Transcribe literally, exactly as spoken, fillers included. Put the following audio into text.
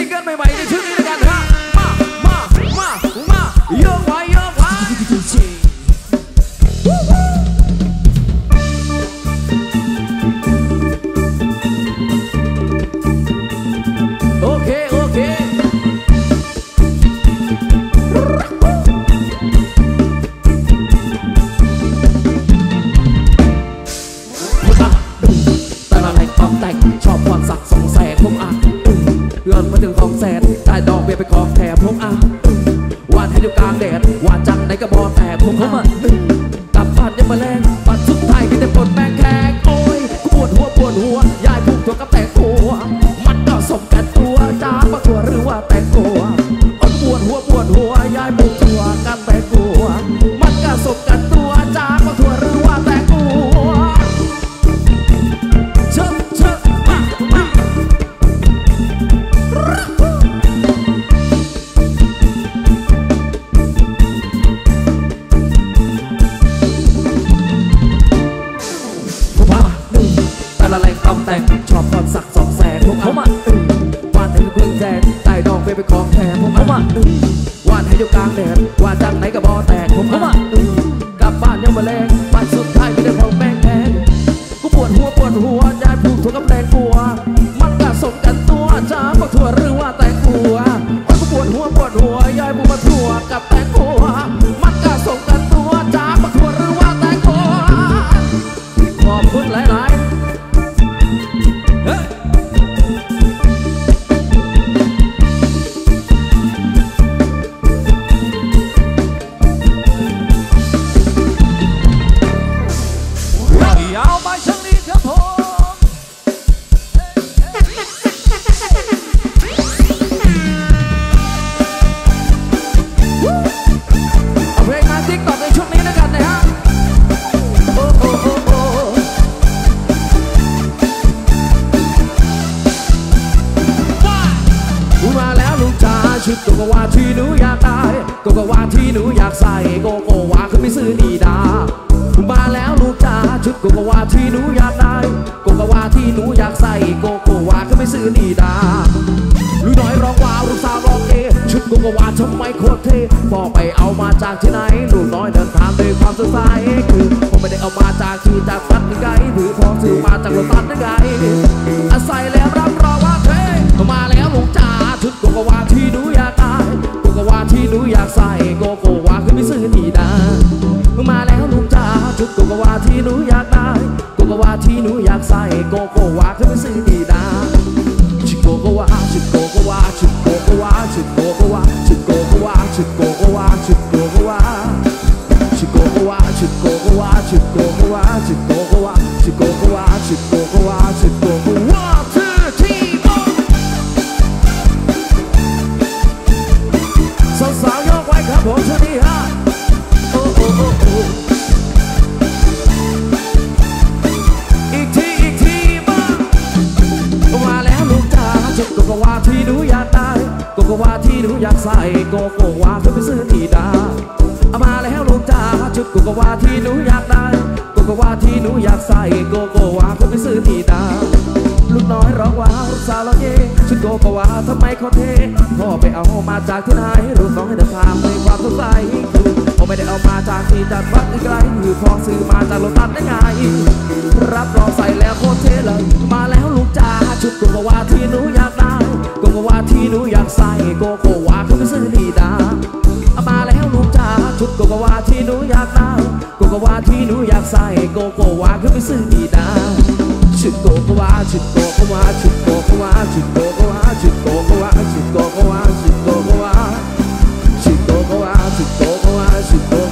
งเกิลใหม่ๆในชุดนี้ด้วยกันฮะมามามามาโยกไว้โยกไว้โอเคโอเคแต่ละแหล่งความแต่งชอบความสักสองแสนผมอ่ะเงินมาถึงของแสนได้ดอกเบี้ยไปของแถมผมอ่ะวันให้อยู่กลางแดดวันจังไหนก็บอแต่ผมผมอ่ะกลับบ้านยังมาแรงปัดสุดท้ายก็จะปวดแบงแขกโอ้ยกูปวดหัวปวดหัวยายผูกตัวกับแต่หัวมันก็สมกันตัวจ้าปะตัวหรือว่าแต่กัวปวดหัวปวดหัวยายผูกตัวกันแต่กัวมันก็สมกันตัวจ้าปะตัวหรือว่าแต่กัวเชิญเชิญมามาแต่ละแหล่งตำแต่งชอบความสักสองแสนผมอ่ะวานให้เพื่อนแทนได้ดอกไปไปของแทนผมอ่ะวานให้อยู่กลางแดดว่าจังไหนก็บอแตกผมอ่ะกลับบ้านยังมาแรงบ้านสุดท้ายไม่ได้ของแป้งแทนกูปวดหัวปวดหัวยายผูกถั่วกับแตงกัวมันก็สมกันตัวจ้าปะถั่วหรือว่าแตงกัวกูปวดหัวปวดหัวยายผูกมาถั่วกับแตงกัวมันก็สมกันตัวจ้าปะถั่วหรือว่าแตงกัวขอบคุณหลายๆเอาไปช่างนี้ครับผมเอาเพลงมาติ๊กต็อกในช่วงนี้แล้วกันนะฮะโอ้โอ้โอ้โอ้กูมาแล้วลูกจ๋าชุดโกโกวาที่หนูอยากได้โกโกวาที่หนูอยากใส่โกโกวาคือไม่ซื้อดีดามาแล้วลูกจ๋าชุดโกโกวาที่หนูอยากได้โกโกวาที่หนูอยากใส่โกโกวาก็ไม่ซื้อดีดาลูกน้อยร้องว้าวลูกสาวร้องเอชุดโกโกวาทำไมโคตรเท่บอกไปเอามาจากที่ไหนลูกน้อยเดินทางด้วยความสดใสคือผมไม่ได้เอามาจากที่จากฟัดไกลหรือพอซื้อมาจากรถตัดไกลอาศัยแล้วรับรองว่าเท่มาแล้วลูกจ๋าชุดโกโกวาที่หนูอยากได้โกโกวาที่หนูอยากใส่โกโกวาก็ไม่ซื้อดีดามาแล้วลูกจ๋าชุดโกโกวาที่หนูอยากได้โกโกวาที่หนูอยากใส่โกโกวาก็ไม่ซื้อดีดาชุดโกโกวาชุดโกโกวาชุดโกโกวาชุดโกโกวาชุดโกโกวาชุดโกโกวาชุดโกโกวาชุดโกโกวาชุดโกโกวาชุดโกโกวาชุดโกโกวาชุดโกโกวาชุดโกโกวาชุดโกโกวาชื่อที่บอกสาวๆยกไว้ครับผมช่วงนี้ฮะโอ้โอ้โอ้โอ้อีกทีอีกทีมามาแล้วลูกจ๋าชุดโกโกวาที่หนูอยากได้โกโกวาที่หนูอยากใส่โกโกวาก็ไปซื้อดีดามาแล้วลูกจ๋าชุดโกโกวาที่หนูอยากได้โกโกวาที่หนูอยากใส่โกโกวาก็ไปซื้อดีดาลูกน้อยร้องว้าวลูกสาวร้องเย่ชุดโกโกวาทำไมเขาเท่พ่อไปเอามาจากที่ไหนลูกน้องให้เดินทางในความสดใสผมไม่ได้เอามาจากที่จัดวัดไกลหรือพอซื้อมาจากรถตัดได้ไงรับรองใส่แล้วโคตรเท่เลยมาแล้วลูกจ๋าชุดโกโกวาที่หนูอยากได้โกโกวาที่หนูอยากใส่โกโกวาก็ไม่ซื้อดีดามาแล้วลูกจ๋าชุดโกโกวาที่หนูอยากได้โกโกวาที่หนูอยากใส่โกโกวาก็ไม่ซื้อดีดาชุดโกโกวาชุดโกโกวาชุดโกโกวาชุดโกโกวาชุดโกโกวาชุดโกโกวาชุดโกโกวาชุดโกโกวาชุดโกโกวาชุดโก